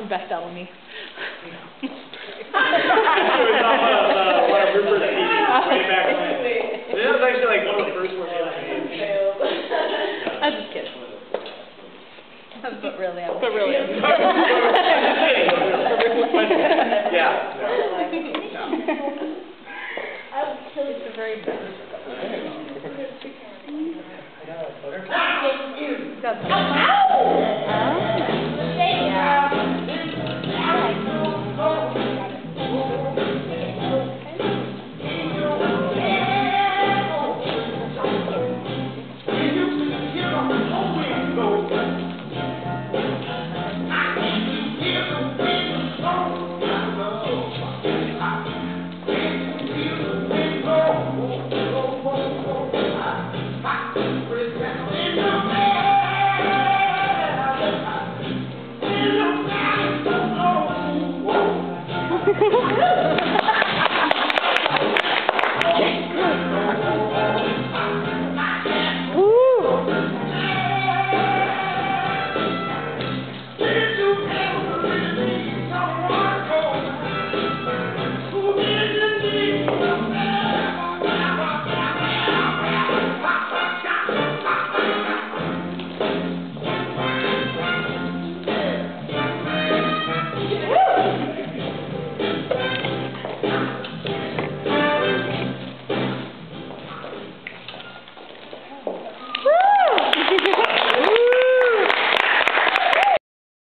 Beth Bellamy. Way back when. That was actually like one of the first ones I ever made. I'm just kidding. But really, I'm Yeah. It's a very bad. Ha ha ha!